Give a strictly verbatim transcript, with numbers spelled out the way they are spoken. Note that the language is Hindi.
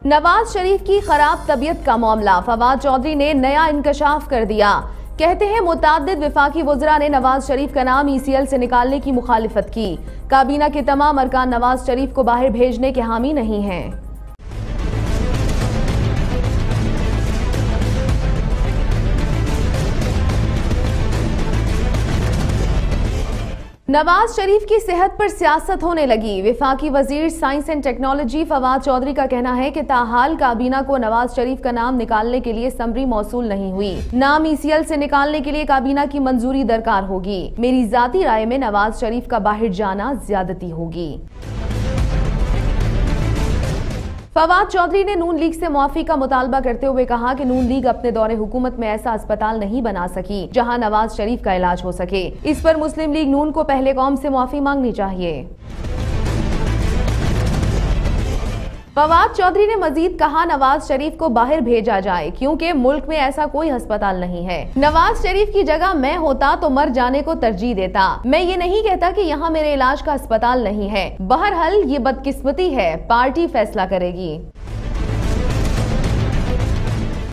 नवाज शरीफ की खराब तबीयत का मामला, फवाद चौधरी ने नया इंकशाफ कर दिया। कहते हैं मुताद्दिद विफाकी वज़रा ने नवाज शरीफ का नाम ई सी एल से निकालने की मुखालिफत की। काबीना के तमाम अरकान नवाज शरीफ को बाहर भेजने के हामी नहीं हैं। नवाज शरीफ की सेहत पर सियासत होने लगी। विफाकी वजीर science and technology Fawad Chaudhry का कहना है कि ताहाल काबीना को नवाज शरीफ का नाम निकालने के लिए समरी मौसूल नहीं हुई। नाम ई सी एल से निकालने के लिए काबीना की मंजूरी दरकार होगी। मेरी जाती राय में नवाज शरीफ का बाहर जाना ज्यादती होगी। फवाद चौधरी ने नून लीग से मुआफी का मुतालबा करते हुए कहा कि नून लीग अपने दौरे हुकूमत में ऐसा अस्पताल नहीं बना सकी जहां नवाज शरीफ का इलाज हो सके। इस पर मुस्लिम लीग नून को पहले कौम से मुआफी मांगनी चाहिए। फवाद चौधरी ने मजीद कहा, नवाज शरीफ को बाहर भेजा जाए क्योंकि मुल्क में ऐसा कोई अस्पताल नहीं है। नवाज शरीफ की जगह मैं होता तो मर जाने को तरजीह देता। मैं ये नहीं कहता कि यहाँ मेरे इलाज का अस्पताल नहीं है। बहरहाल ये बदकिस्मती है, पार्टी फैसला करेगी।